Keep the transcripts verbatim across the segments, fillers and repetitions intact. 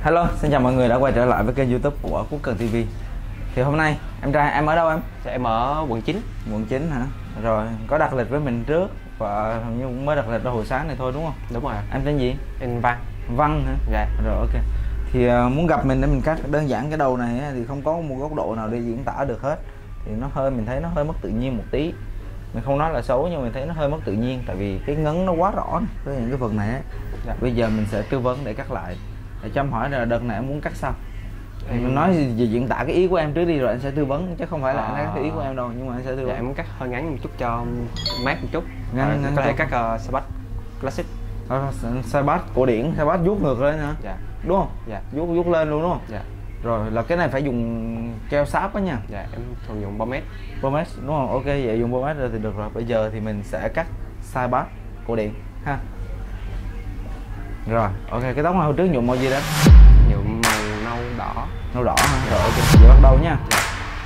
Hello, xin chào mọi người đã quay trở lại với kênh YouTube của Quốc Cường ti vi. Thì hôm nay em trai em ở đâu em? Dạ, em ở quận chín. Quận chín hả? Rồi, có đặt lịch với mình trước và hình như cũng mới đặt lịch ra hồi sáng này thôi đúng không? Đúng rồi. Em tên gì? Em Văn. Văn hả? Dạ. Rồi ok. Thì uh, muốn gặp mình để mình cắt đơn giản cái đầu này thì không có một góc độ nào để diễn tả được hết. Thì nó hơi mình thấy nó hơi mất tự nhiên một tí. Mình không nói là xấu nhưng mình thấy nó hơi mất tự nhiên tại vì cái ngấn nó quá rõ với những cái phần này ấy. Dạ. Bây giờ mình sẽ tư vấn để cắt lại. Để cho em hỏi là đợt này em muốn cắt sao? Em ừ. nói gì diễn tả cái ý của em trước đi rồi anh sẽ tư vấn, chứ không phải là à... anh nói cái ý của em đâu, nhưng mà anh sẽ tư vấn. Dạ, em muốn cắt hơi ngắn một chút cho mát một chút. Ngắn, ngắn có thể cắt uh, Sabat Classic. Uh, Sabat cổ điển, Sabat vuốt ngược lên hả? Dạ. Đúng không? Dạ. Vuốt vuốt lên luôn đúng không? Dạ. Rồi là cái này phải dùng keo sáp đó nha. Dạ, em thường dùng Pomade. Pomade đúng không? Ok, vậy dùng Pomade rồi thì được rồi. Bây giờ thì mình sẽ cắt Sabat cổ điển ha. Rồi, ok, cái tóc này hồi trước nhuộm màu gì đó? Nhuộm màu nâu đỏ. Nâu đỏ hả? Rồi ok, giờ bắt đầu nha. Dạ.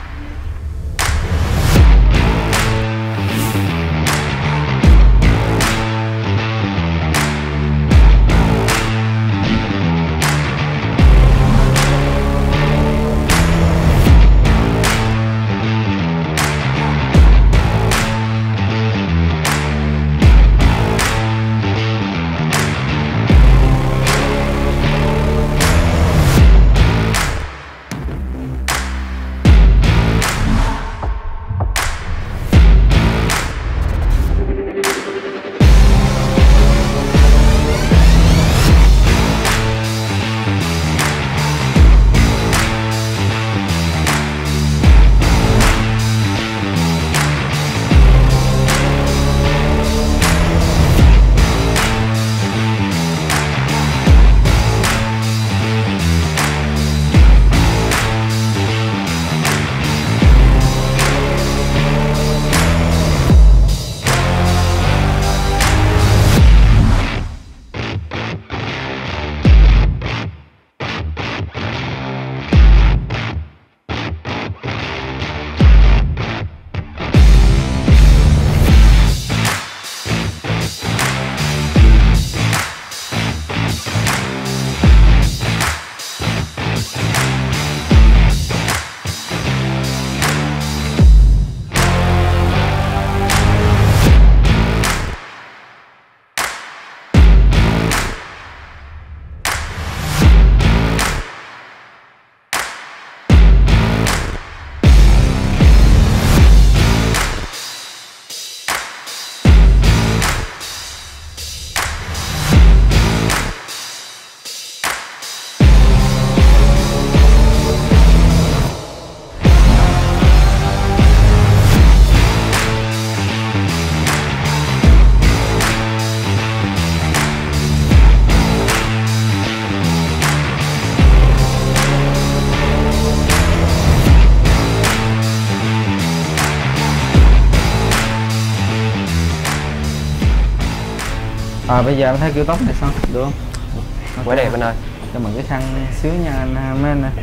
À, bây giờ em thấy kiểu tóc này sao? Được không? Quá đẹp anh ơi. Cho mượn cái khăn xíu nha anh mấy anh ơi.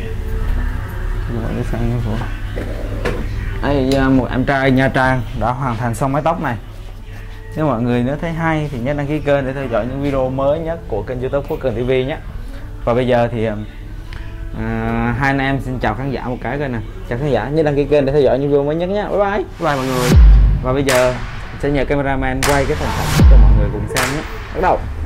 Cho mượn cái khăn như phụ. Đây, một em trai Nha Trang đã hoàn thành xong mái tóc này. Nếu mọi người nếu thấy hay thì nhớ đăng ký kênh để theo dõi những video mới nhất của kênh YouTube Quốc Cường ti vi nhé. Và bây giờ thì à, hai anh em xin chào khán giả một cái coi nè. Chào khán giả, nhớ đăng ký kênh để theo dõi những video mới nhất nhé. Bye bye. Bye bye mọi người. Và bây giờ sẽ nhờ cameraman quay cái thành phẩm cho mọi người cùng xem nhé. Bắt đầu.